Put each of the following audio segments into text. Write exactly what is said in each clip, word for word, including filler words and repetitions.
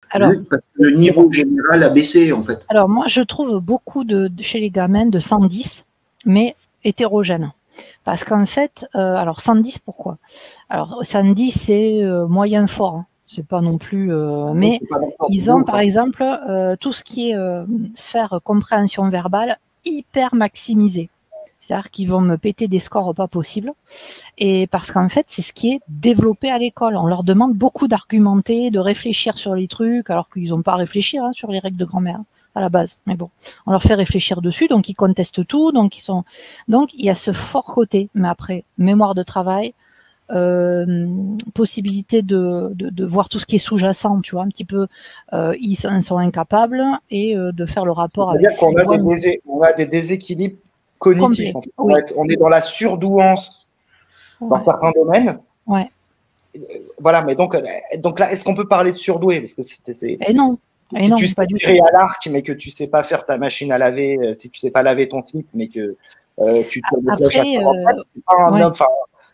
Alors, le, parce que le niveau général a baissé, en fait. Alors, moi, je trouve beaucoup de, de chez les gamins de cent dix, mais hétérogènes. Parce qu'en fait, euh, alors cent dix, pourquoi? Alors, cent dix, c'est euh, moyen fort. Hein. C'est pas non plus. Euh, mais ils ont, par exemple, euh, tout ce qui est euh, sphère compréhension verbale hyper maximisé. C'est-à-dire qu'ils vont me péter des scores pas possibles. Et parce qu'en fait, c'est ce qui est développé à l'école. On leur demande beaucoup d'argumenter, de réfléchir sur les trucs, alors qu'ils n'ont pas à réfléchir hein, sur les règles de grand-mère à la base. Mais bon, on leur fait réfléchir dessus, donc ils contestent tout, donc ils sont. Donc il y a ce fort côté. Mais après, mémoire de travail, euh, possibilité de, de, de voir tout ce qui est sous-jacent, tu vois, un petit peu. Euh, ils en sont incapables et euh, de faire le rapport avec. C'est-à-dire qu'on a des, désé on a des déséquilibres cognitifs. En fait. on, oui. va être, on est dans la surdouance ouais. dans certains domaines. Ouais. Voilà, mais donc, donc là, est-ce qu'on peut parler de surdoué? Parce que c'est. Et non. Et si non, tu sais tirer à l'arc, mais que tu sais pas faire ta machine à laver, si tu sais pas laver ton slip, mais que euh, tu tires des Après, flèches à euh, un ouais. homme, enfin.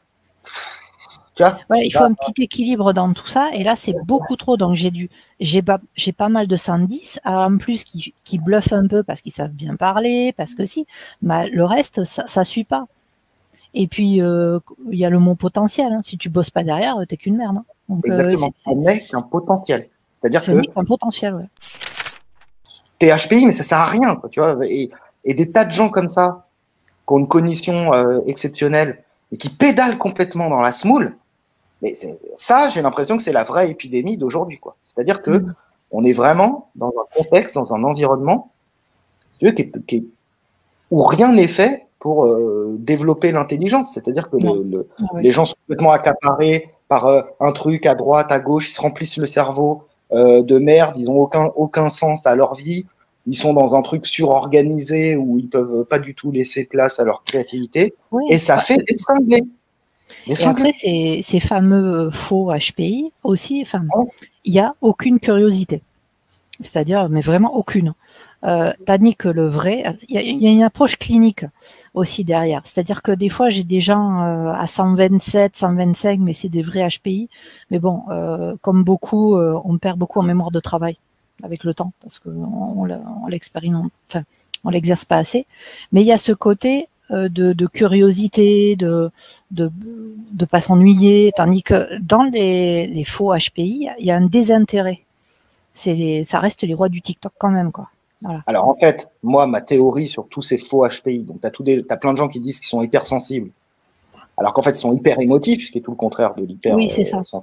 Voilà, il faut un petit équilibre dans tout ça, et là c'est beaucoup trop. Donc j'ai dû, j'ai pas, j'ai pas mal de cent dix, en plus qui, qui bluffent un peu parce qu'ils savent bien parler, parce que si, mais le reste ça, ça suit pas. Et puis il euh, y a le mot potentiel. Hein. Si tu bosses pas derrière, t'es qu'une merde. Hein. Donc, exactement. Euh, on n'est qu'un potentiel. C'est-à-dire que. C'est qu'un potentiel, ouais. T'es H P I, mais ça sert à rien, quoi, tu vois. Et, et des tas de gens comme ça, qui ont une cognition euh, exceptionnelle et qui pédalent complètement dans la smoule. Mais ça, j'ai l'impression que c'est la vraie épidémie d'aujourd'hui, quoi. C'est-à-dire que mmh. on est vraiment dans un contexte, dans un environnement, si tu veux, qui est, qui est, où rien n'est fait pour euh, développer l'intelligence. C'est-à-dire que le, le, ah oui. les gens sont complètement accaparés par euh, un truc à droite, à gauche, ils se remplissent le cerveau euh, de merde, ils n'ont aucun, aucun sens à leur vie, ils sont dans un truc surorganisé où ils peuvent pas du tout laisser place à leur créativité, oui. et ça fait des cinglés. Et après, ces, ces fameux faux H P I aussi, enfin, il n'y a aucune curiosité. C'est-à-dire, mais vraiment aucune. Euh, tandis que le vrai, il y, y a une approche clinique aussi derrière. C'est-à-dire que des fois, j'ai des gens euh, à cent vingt-sept, cent vingt-cinq, mais c'est des vrais H P I. Mais bon, euh, comme beaucoup, euh, on perd beaucoup en mémoire de travail avec le temps, parce qu'on on l'expérimente, enfin, on l'exerce pas assez. Mais il y a ce côté De, de curiosité, de de de pas s'ennuyer, tandis que dans les, les faux H P I, il y a un désintérêt. C'est les, ça reste les rois du TikTok quand même, quoi. Voilà. Alors en fait, moi, ma théorie sur tous ces faux H P I, donc t'as tout des, t'as plein de gens qui disent qu'ils sont hypersensibles, alors qu'en fait ils sont hyper émotifs, ce qui est tout le contraire de l'hyper. Oui, c'est euh, ça.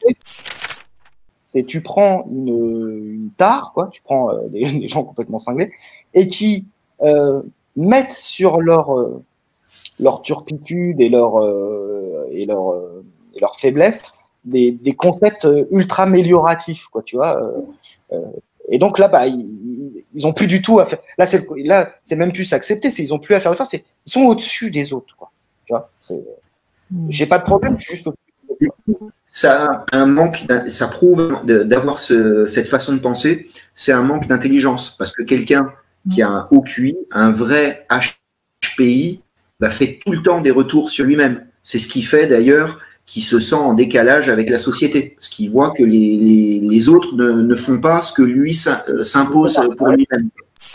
C'est tu prends une, une tare, quoi, tu prends euh, des, des gens complètement cinglés et qui euh, mettent sur leur euh, leur turpitude et leur euh, et leur euh, et leur faiblesse des, des concepts ultra amélioratifs, quoi, tu vois. Euh, euh, et donc là, bah, ils, ils ont plus du tout à faire. Là, c'est là, c'est même plus s'accepter, c'est ils ont plus à faire de faire. C'est ils sont au-dessus des autres, quoi. Tu vois. J'ai pas de problème, je suis juste au-dessus. Ça a un manque, ça prouve d'avoir ce, cette façon de penser, c'est un manque d'intelligence, parce que quelqu'un qui a un haut Q I, un vrai H P I, bah, fait tout le temps des retours sur lui-même. C'est ce qui fait d'ailleurs qu'il se sent en décalage avec la société, parce qu'il voit que les, les, les autres ne, ne font pas ce que lui s'impose pour lui-même.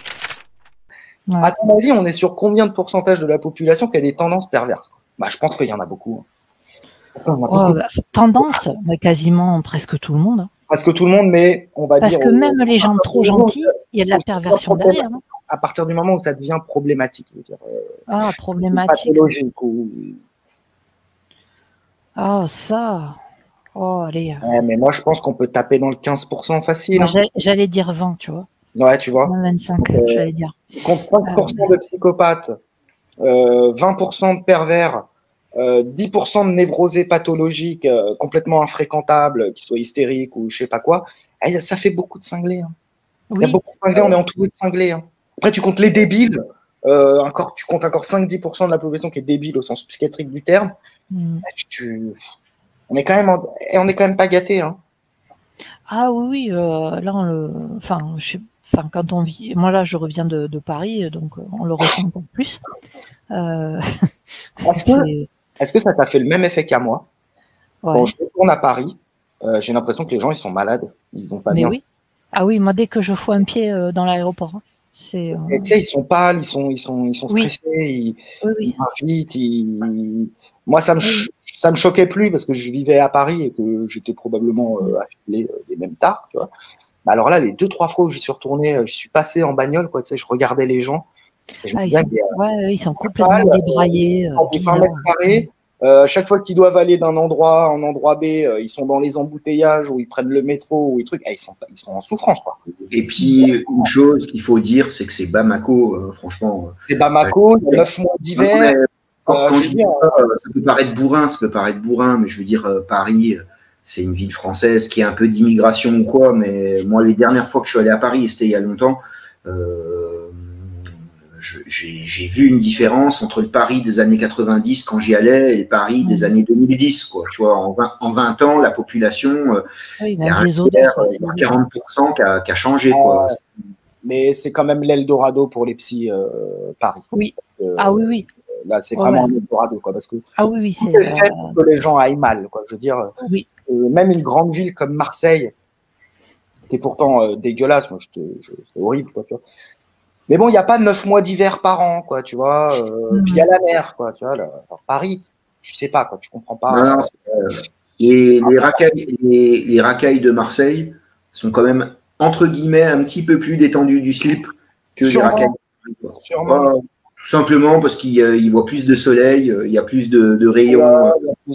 Ouais. À ton avis, on est sur combien de pourcentage de la population qui a des tendances perverses? Bah, je pense qu'il y en a beaucoup. Oh, bah, tendance, bah, quasiment presque tout le monde. Presque tout le monde, mais on va Parce dire. Parce que même les gens trop gentils, il y a de la perversion derrière. Hein. À partir du moment où ça devient problématique. Je veux dire, euh, ah, problématique. Pathologique ou. Ah, oh, ça. Oh, allez. Ouais, mais moi, je pense qu'on peut taper dans le quinze pour cent facile. Hein. J'allais dire vingt, tu vois. Ouais, tu vois. vingt-cinq, euh, j'allais dire. Contre cinq pour cent de psychopathes, euh, vingt pour cent de pervers, euh, dix pour cent de névrosés pathologiques euh, complètement infréquentables, qui soient hystériques ou je sais pas quoi, eh, ça fait beaucoup de cinglés. Hein. Oui. Il y a beaucoup de cinglés, on est entouré de cinglés. Hein. Après, tu comptes les débiles, euh, encore, tu comptes encore cinq à dix pour cent de la population qui est débile au sens psychiatrique du terme. Mm. Tu, tu, on est quand même, en, on est quand même pas gâtés. Hein. Ah oui, oui, euh, là, on le, enfin, je sais. Enfin, quand on vit, moi là, je reviens de, de Paris, donc on le ressent encore plus. Euh, est-ce, que, est-ce que ça t'a fait le même effet qu'à moi? Ouais. Quand je retourne à Paris, euh, j'ai l'impression que les gens ils sont malades, ils vont pas Mais bien. Oui. Ah oui, moi, dès que je fous un pied euh, dans l'aéroport, hein, c'est. Euh... Tu sais, ils sont pâles, ils sont, ils sont, ils sont stressés, oui. ils, oui, oui. ils marchent vite. Ils... Moi, ça me, oui. ça me choquait plus parce que je vivais à Paris et que j'étais probablement euh, affilié euh, des mêmes tares, tu vois. Mais alors là, les deux, trois fois où j'y suis retourné, je suis passé en bagnole, quoi, tu sais, je regardais les gens. Et je ah, me disais, ils, sont, ouais, ils sont complètement pâles, débraillés. Euh, bizarres. Euh, chaque fois qu'ils doivent aller d'un endroit à un endroit B, euh, ils sont dans les embouteillages ou ils prennent le métro ou les trucs, eh, ils, sont, ils sont en souffrance, quoi. Et puis, une chose qu'il faut dire, c'est que c'est Bamako, euh, franchement. C'est Bamako, il y a neuf mois d'hiver. Quand, quand euh, je dis ça, ça peut paraître bourrin, ça peut paraître bourrin, mais je veux dire, euh, Paris, c'est une ville française qui a un peu d'immigration ou quoi, mais moi, les dernières fois que je suis allé à Paris, et c'était il y a longtemps, euh, j'ai vu une différence entre le Paris des années quatre-vingt-dix quand j'y allais et le Paris des années deux mille dix, quoi. Tu vois, en vingt, en vingt ans, la population, euh, oui, il y a un tiers, quarante pour cent qui a, qui a changé, quoi. Euh, mais c'est quand même l'Eldorado pour les psys euh, Paris. Oui. Que, ah oui, oui. Là, c'est vraiment ouais. un Eldorado, quoi, parce que ah oui, oui, c'est euh... que les gens aillent mal, quoi. Je veux dire, oui. euh, même une grande ville comme Marseille, qui est pourtant euh, dégueulasse, moi, c'est horrible, quoi, tu vois. Mais bon, il n'y a pas neuf mois d'hiver par an, quoi, tu vois. Euh, mmh. Puis il y a la mer, quoi, tu vois. Le, Paris, tu sais pas, quoi, tu comprends pas. Non, non, euh, les, les, racailles, les, les racailles de Marseille sont quand même, entre guillemets, un petit peu plus détendues du slip que Sûrement. les racailles. Sûrement. Euh, tout simplement parce qu'il y, y voit plus de soleil, il y a plus de, de rayons. Ouais,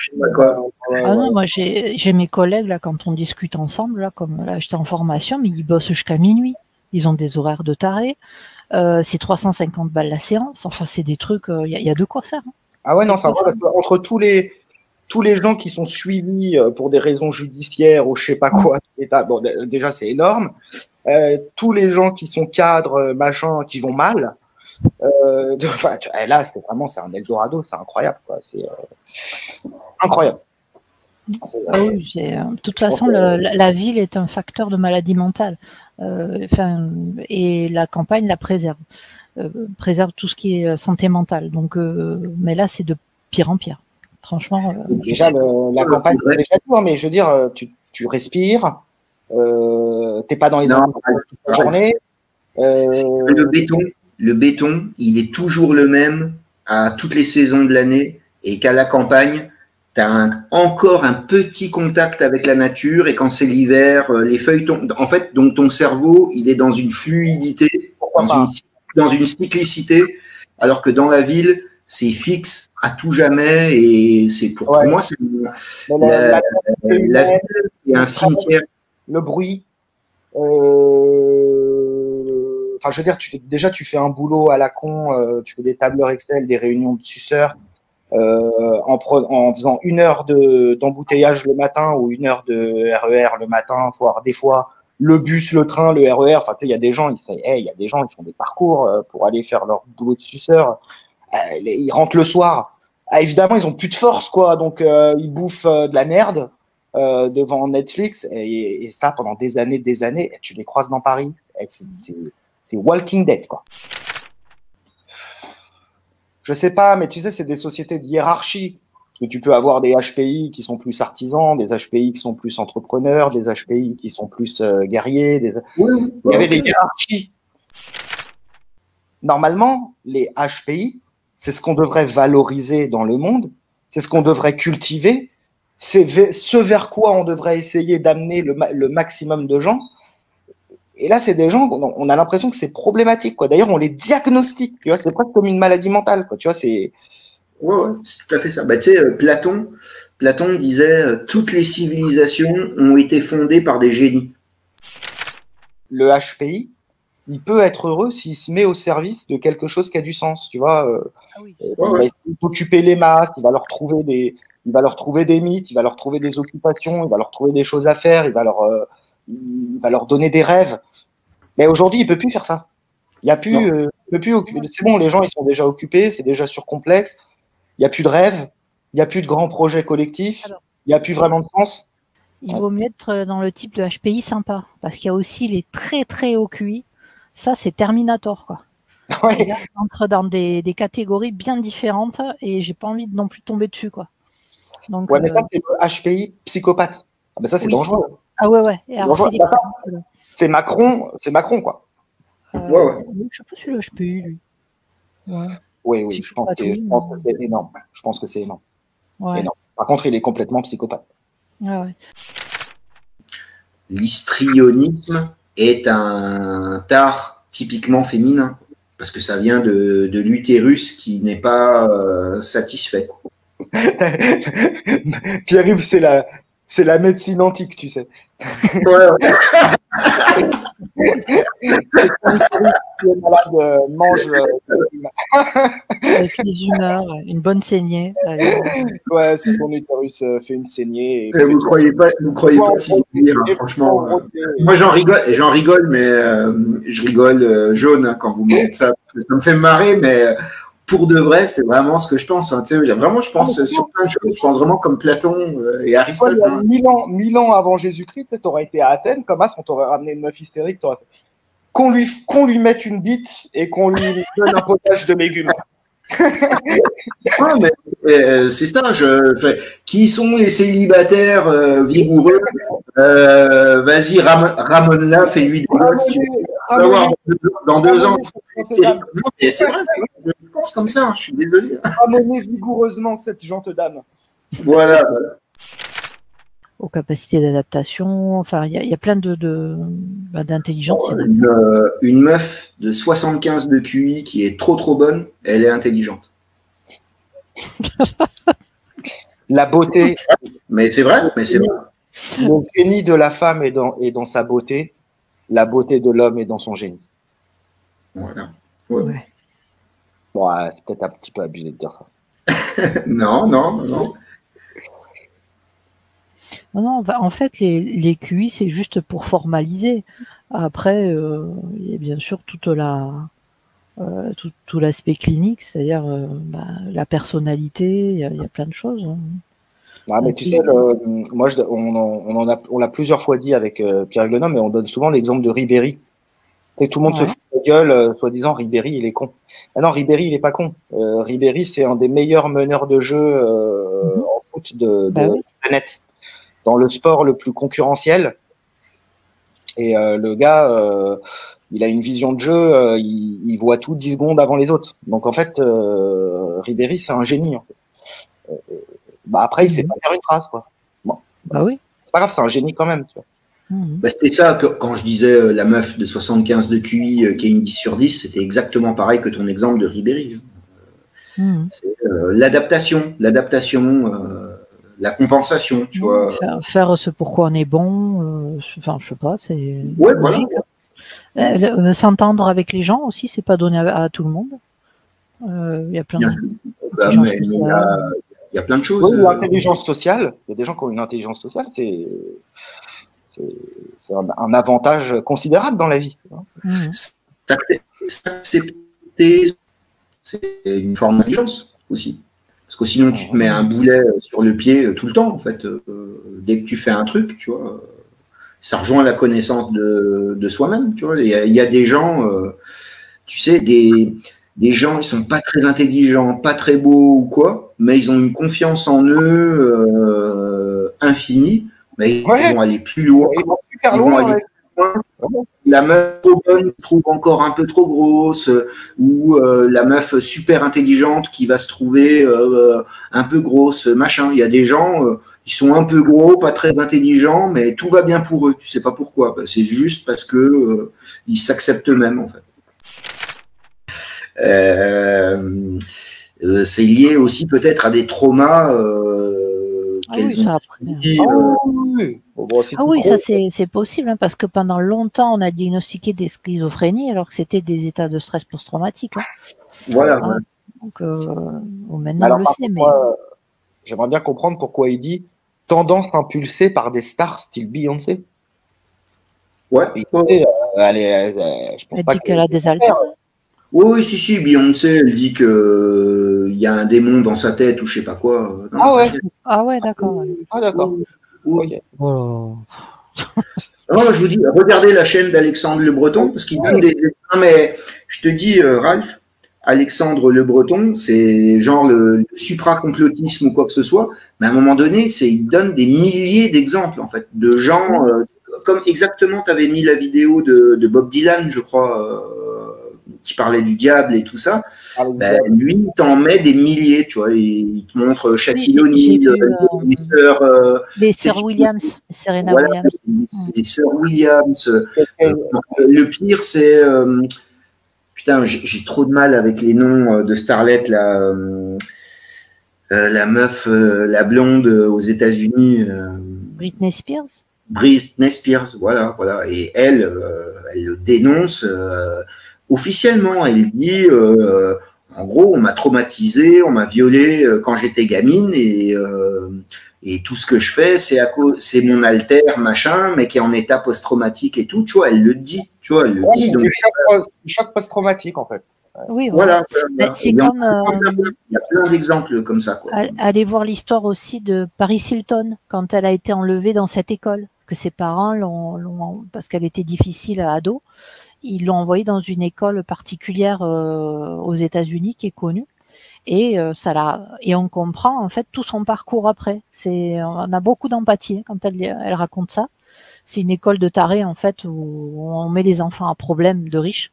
euh, ah non, moi j'ai mes collègues, là, quand on discute ensemble, là, comme là, j'étais en formation, mais ils bossent jusqu'à minuit. Ils ont des horaires de tarés. Euh, c'est trois cent cinquante balles la séance. Enfin, c'est des trucs, il euh, y, y a de quoi faire. Hein. Ah ouais, non, ça va, parce qu'entre tous les, tous les gens qui sont suivis pour des raisons judiciaires ou je sais pas quoi, bon, déjà, c'est énorme. Euh, tous les gens qui sont cadres, machin, qui vont mal, euh, de, enfin, là, c'est vraiment, c'est un Eldorado, c'est incroyable, quoi. C'est euh, incroyable. Ah oui, de toute façon, le, la, la ville est un facteur de maladie mentale. Euh, enfin, et la campagne la préserve, euh, préserve tout ce qui est santé mentale. Donc, euh, mais là, c'est de pire en pire. Franchement. Euh, déjà, le, la campagne, c'est déjà dur, mais je veux dire, tu, tu respires, euh, t'es pas dans les endroits toute la journée. Euh... Le béton, le béton, il est toujours le même à toutes les saisons de l'année, et qu'à la campagne, tu as encore un petit contact avec la nature, et quand c'est l'hiver, les feuilles tombent. En fait, donc ton cerveau, il est dans une fluidité, dans une, dans une cyclicité, alors que dans la ville, c'est fixe à tout jamais, et c'est pour, ouais. pour moi, c'est la, la, la, la ville, c'est un cimetière. Le bruit. Euh... Enfin, je veux dire, tu fais, déjà, tu fais un boulot à la con, euh, tu fais des tableurs Excel, des réunions de suceurs. Euh, en, en faisant une heure d'embouteillage de, le matin ou une heure de R E R le matin, voire des fois le bus, le train, le R E R. Enfin, tu sais, il y a des gens, ils, hey, y a des gens, ils font des parcours euh, pour aller faire leur boulot de suceur. Euh, ils rentrent le soir. Ah, évidemment, ils ont plus de force, quoi. Donc, euh, ils bouffent euh, de la merde euh, devant Netflix. Et, et ça, pendant des années, des années, tu les croises dans Paris. C'est Walking Dead, quoi. Je sais pas, mais tu sais, c'est des sociétés de hiérarchie. Parce que tu peux avoir des H P I qui sont plus artisans, des H P I qui sont plus entrepreneurs, des H P I qui sont plus euh, guerriers. Des... Oui, il y avait des hiérarchies. Normalement, les H P I, c'est ce qu'on devrait valoriser dans le monde, c'est ce qu'on devrait cultiver, c'est ce vers quoi on devrait essayer d'amener le, ma le maximum de gens. Et là, c'est des gens, on a l'impression que c'est problématique, quoi. D'ailleurs, on les diagnostique, tu vois, c'est presque comme une maladie mentale, quoi. Tu vois, c'est. Ouais, ouais, c'est tout à fait ça. Bah, tu sais, Platon, Platon disait euh, toutes les civilisations ont été fondées par des génies. Le H P I, il peut être heureux s'il se met au service de quelque chose qui a du sens, tu vois. Euh, ah oui. euh, ouais, il va essayer d'occuper les masses, il va leur trouver des, il va leur trouver des mythes, il va leur trouver des occupations, il va leur trouver des choses à faire, il va leur euh, il va leur donner des rêves. Mais aujourd'hui, il ne peut plus faire ça. Il n'y a plus, euh, il peut plus occuper. C'est bon, les gens, ils sont déjà occupés, c'est déjà surcomplexe. Il n'y a plus de rêves, il n'y a plus de grands projets collectifs, il n'y a plus vraiment de sens. Il vaut mieux être dans le type de H P I sympa, parce qu'il y a aussi les très très hauts Q I. Ça, c'est Terminator, quoi. Ouais. Là, on entre dans des, des catégories bien différentes et j'ai pas envie de non plus tomber dessus, quoi. Donc, ouais, mais euh... ça, c'est le H P I psychopathe. Ah ben ça, c'est oui. dangereux. Ah ouais, ouais. Et alors, Enfin, c'est les- d'accord. C'est Macron, c'est Macron, quoi. euh, Ouais, ouais. Je sais pas si l'H P U, lui. Ouais. Oui, oui, C'est je pense pas que, tout, je pense que mais- c'est énorme. Je pense que c'est énorme. Ouais. énorme. Par contre, il est complètement psychopathe. Ouais, ouais. L'histrionisme est un art typiquement féminin, parce que ça vient de, de l'utérus qui n'est pas euh, satisfait. Pierre-Yves, c'est la, c'est la médecine antique, tu sais. Ouais, ouais. Le malade euh, mange. euh, Avec les humeurs, une bonne saignée. Allez. ouais, c'est ton utérus euh, fait une saignée. Et Euh, Vous croyez pas, vous croyez pas si dire, hein, et- franchement. euh, et- moi, j'en rigole, j'en rigole, mais euh, je rigole euh, jaune hein, quand vous me dites ça. Parce que ça me fait marrer, mais euh, pour de vrai, c'est vraiment ce que je pense. Hein, tu sais, vraiment, je pense euh, sur plein de choses. Je pense vraiment comme Platon euh, et Toi, Aristote. il y a Hein. mille ans, mille ans avant Jésus-Christ, tu aurais été à Athènes, comme as, on t'aurait ramené une meuf hystérique, t'aurais fait qu'on lui, qu'on lui mette une bite et qu'on lui donne un potage de légumes. Ouais, mais euh, c'est ça. Je, je- qui sont les célibataires euh, vigoureux euh, Vas-y, ram, ramène-la, fais-lui des gosses. Tu vas voir dans deux ans. Non, mais c'est vrai, je pense comme ça. Je suis désolé. Ramener vigoureusement cette gente dame. Voilà. voilà. Aux capacités d'adaptation. Enfin, il y, y a plein de, de bah, d'intelligence. Il y en a. Une, euh, une meuf de soixante-quinze de Q I qui est trop trop bonne, elle est intelligente. La beauté, Mais c'est vrai, mais c'est vrai. le génie de la femme est dans, est dans sa beauté, la beauté de l'homme est dans son génie. Voilà. Ouais. Ouais. Bon, ouais, c'est peut-être un petit peu abusé de dire ça. Non, non, non, non. Non, non, bah, en fait, les, les Q I, c'est juste pour formaliser. Après, euh, il y a bien sûr toute la, euh, tout, tout l'aspect clinique, c'est-à-dire euh, bah, la personnalité, il y, a, il y a plein de choses. Hein. Ah, mais tu sais, le, moi, je, on, on, en a, on l'a plusieurs fois dit avec euh, Pierre Glenhomme, mais on donne souvent l'exemple de Ribéry. Et tout le monde Ouais. se fout de la gueule, euh, soi-disant Ribéry, il est con. Ah non, Ribéry, il est pas con. Euh, Ribéry, c'est un des meilleurs meneurs de jeu euh, Mhm. en foot de, de Bah oui. planète. Dans le sport le plus concurrentiel. Et euh, le gars, euh, il a une vision de jeu, euh, il, il voit tout dix secondes avant les autres. Donc en fait, euh, Ribéry, c'est un génie. En fait. Euh, bah après, il sait pas faire une phrase, quoi. Bon, Bah oui. c'est pas grave, c'est un génie quand même. Tu vois. Mhm. Bah, c'était ça que, quand je disais euh, la meuf de soixante-quinze de Q I euh, qui a une dix sur dix, c'était exactement pareil que ton exemple de Ribéry. Mhm. C'est euh, l'adaptation, l'adaptation, euh, la compensation, tu Ouais, vois. faire, faire ce pourquoi on est bon, euh, enfin, je sais pas, c'est Ouais, logique. voilà. hein. Euh, le- S'entendre avec les gens aussi, c'est pas donné à, à tout le monde. Euh, Il y a plein Bien de sûr. Bah, gens mais- mais il y a- il y a plein de choses. Oui, euh, l'intelligence sociale, il y a des gens qui ont une intelligence sociale, c'est c'est c'est un, un avantage considérable dans la vie. tu vois. Mhm. S'accepter, c'est une forme d'intelligence aussi. Parce que sinon, tu te mets un boulet sur le pied tout le temps, en fait. Euh, dès que tu fais un truc, tu vois, ça rejoint la connaissance de, de soi-même, tu vois. Il y a, il y a des gens, euh, tu sais, des, des gens, ils sont pas très intelligents, pas très beaux ou quoi, mais ils ont une confiance en eux euh, infinie, mais ils Ouais. vont aller plus loin. Ils vont super Ils vont loin. aller ouais. plus loin. La meuf trop bonne trouve encore un peu trop grosse, ou euh, la meuf super intelligente qui va se trouver euh, un peu grosse, machin. Il y a des gens, euh, ils sont un peu gros, pas très intelligents, mais tout va bien pour eux. Tu sais pas pourquoi. Bah, c'est juste parce que euh, ils s'acceptent eux-mêmes, en fait. Euh, euh, c'est lié aussi peut-être à des traumas euh, Ah qu'elles oui, ont ça après. subis, Ah euh, oui, bon, bon, c'est Ah tout oui, gros. ça c'est c'est possible, hein, parce que pendant longtemps on a diagnostiqué des schizophrénies alors que c'était des états de stress post-traumatique. Hein. voilà. Ah, donc euh, bon, maintenant Alors, on le par sait, contre, mais moi, euh, j'aimerais bien comprendre pourquoi il dit tendance impulsée par des stars style Beyoncé. Ouais. Beyoncé, euh, elle est, elle- elle- je pense elle pas dit que- qu'elle a des alters. Oui, oui, si, si, Beyoncé, elle dit que euh, il y a un démon dans sa tête ou je sais pas quoi. Non, Ah ouais. t'inquiète. Ah ouais, d'accord. ouais. Ah d'accord. Oui. Ok. Oh Non, je vous dis, regardez la chaîne d'Alexandre Le Breton, parce qu'il donne des. Non, mais je te dis, euh, Ralph, Alexandre Le Breton, c'est genre le, le supra-complotisme ou quoi que ce soit, mais à un moment donné, c'est, il donne des milliers d'exemples, en fait, de gens, euh, comme exactement, tu avais mis la vidéo de, de Bob Dylan, je crois, euh, qui parlait du diable et tout ça. Ah, ben, lui, il t'en met des milliers, tu vois, il te montre Shaquille O'Neal, euh, les sœurs... Euh, les sœurs Williams, Serena voilà, Williams. Les sœurs Williams. Euh, le pire, c'est... Euh, putain, j'ai trop de mal avec les noms de starlet, là. Euh, euh, la meuf, euh, la blonde aux États-Unis. Euh, Britney Spears. Britney Spears, voilà, voilà. Et elle, euh, elle le dénonce euh, officiellement. Elle dit, euh, en gros, on m'a traumatisé, on m'a violé euh, quand j'étais gamine et, euh, et tout ce que je fais, c'est à cause, c'est mon alter, machin, mais qui est en état post-traumatique et tout. Tu vois, elle le dit, tu vois, elle le ouais, dit. Donc, choc, choc post-traumatique, en fait. Oui, voilà. voilà. C'est comme. Euh, il y a plein d'exemples comme ça, quoi. Allez voir l'histoire aussi de Paris Hilton quand elle a été enlevée dans cette école, que ses parents l'ont, l'ont parce qu'elle était difficile à ado, ils l'ont envoyée dans une école particulière euh, aux États-Unis qui est connue. Et euh, ça l'a, et on comprend en fait tout son parcours après. C'est, on a beaucoup d'empathie quand elle, elle raconte ça. C'est une école de tarés en fait où on met les enfants à problème de riches.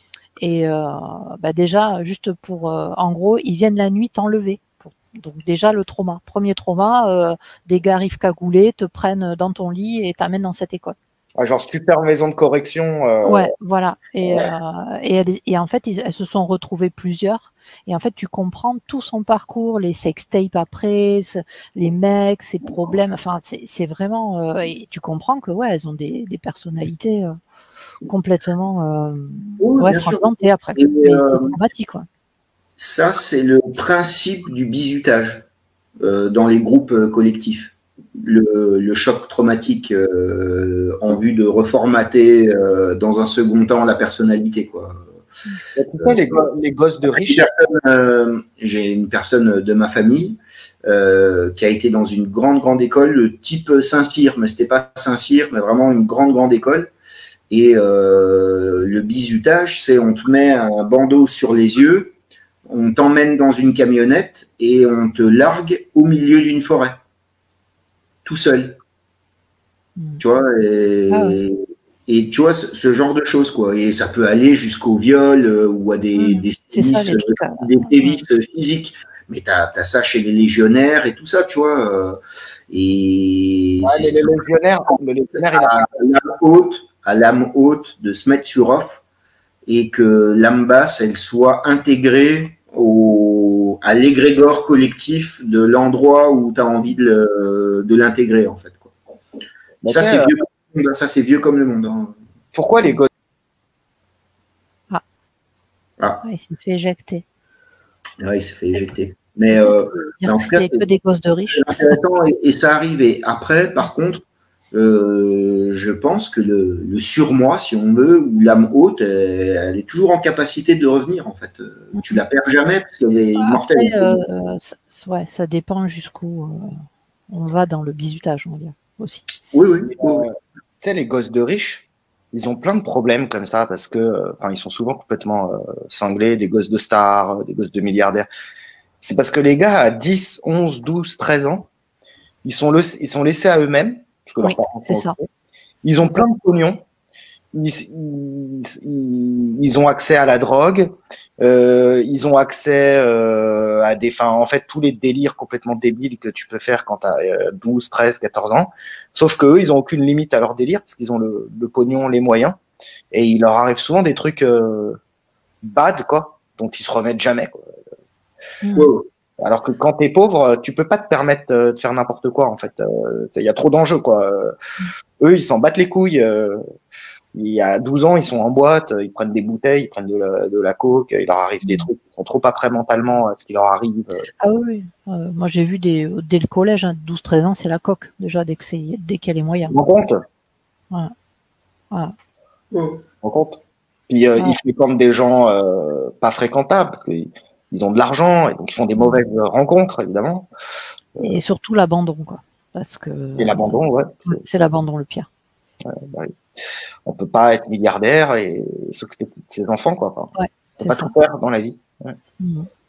Et euh, bah déjà, juste pour, euh, en gros, ils viennent la nuit t'enlever. Donc déjà le trauma, premier trauma, euh, des gars arrivent cagoulés, te prennent dans ton lit et t'amènent dans cette école. Ah, genre super maison de correction. Euh... Ouais, voilà. Et, euh, et, elles, et en fait, ils, elles se sont retrouvées plusieurs. Et en fait, tu comprends tout son parcours, les sextapes après, les mecs, ses problèmes. Enfin, c'est vraiment. Euh, et tu comprends que ouais, elles ont des, des personnalités euh, complètement euh, oui, ouais, fragmentées après. Et mais euh, c'est dramatique, quoi. Ça, c'est le principe du bizutage euh, dans les groupes euh, collectifs. Le, le choc traumatique euh, en vue de reformater euh, dans un second temps la personnalité, quoi. C'est ça, les, go les gosses de riches. Euh, J'ai une personne de ma famille euh, qui a été dans une grande, grande école, type Saint-Cyr, mais c'était pas Saint-Cyr, mais vraiment une grande, grande école. Et euh, le bizutage, c'est on te met un bandeau sur les yeux, on t'emmène dans une camionnette et on te largue au milieu d'une forêt, tout seul. Mmh. Tu vois, et, ah ouais. et tu vois, ce, ce genre de choses, quoi. Et ça peut aller jusqu'au viol euh, ou à des, mmh. des sévices, ça, trucs, euh, des sévices mmh. physiques. Mais tu as ça chez les légionnaires et tout ça, tu vois. Euh, et ouais, mais les légionnaires, le légionnaire, il a à l'âme haute, à l'âme haute de se mettre sur off et que l'âme basse, elle soit intégrée au, à l'égrégore collectif de l'endroit où tu as envie de l'intégrer, en fait. Quoi. Ça, c'est euh... vieux, ça, c'est vieux comme le monde. Hein. Pourquoi les gosses Ah. ah. Ouais, il s'est fait éjecter. Ouais, il s'est fait éjecter. Mais euh, en tout cas, c'est que des gosses de riches. Intéressant et, et ça arrivait. Après, par contre, euh, je pense que le, le surmoi, si on veut, ou l'âme haute, elle, elle est toujours en capacité de revenir, en fait. Mm-hmm. Tu la perds jamais parce qu'elle est immortelle. Après, euh, ça, ouais, ça dépend jusqu'où euh, on va dans le bizutage, on va dire, aussi. Oui, oui. oui, oui. Euh, tu sais, les gosses de riches, ils ont plein de problèmes comme ça parce que, enfin, ils sont souvent complètement euh, cinglés, des gosses de stars, des gosses de milliardaires. C'est parce que les gars, à dix, onze, douze, treize ans, ils sont, le, ils sont laissés à eux-mêmes. Oui, c'est ça. Ils ont plein de pognon. Ils, ils, ils ont accès à la drogue. Euh, ils ont accès euh, à des, enfin, en fait, tous les délires complètement débiles que tu peux faire quand tu as douze, treize, quatorze ans. Sauf qu'eux, ils ont aucune limite à leur délire parce qu'ils ont le, le pognon, les moyens. Et il leur arrive souvent des trucs euh, bad, quoi, dont ils se remettent jamais, quoi. Mmh. Alors que quand t'es pauvre, tu peux pas te permettre de faire n'importe quoi, en fait. Il y a trop d'enjeux, quoi. Mmh. Eux, ils s'en battent les couilles. Il y a douze ans, ils sont en boîte, ils prennent des bouteilles, ils prennent de la, de la coke, il leur arrive des trucs, ils sont trop après mentalement à ce qui leur arrive. Ah oui, euh, moi j'ai vu des, dès le collège, hein, douze treize ans, c'est la coque, déjà, dès qu'il dès qu'il y a les moyens. On compte. Ouais. Ouais. On compte. Puis euh, ouais. Ils fréquentent des gens euh, pas fréquentables, parce qu'ils ils ont de l'argent, et donc ils font des mauvaises rencontres, évidemment. Et surtout l'abandon, quoi. Parce que. Et l'abandon, ouais. C'est l'abandon le pire. Ouais, bah oui. On peut pas être milliardaire et s'occuper de ses enfants, quoi. Enfin, ouais, on peut pas ça. tout faire dans la vie. Ouais. Mmh.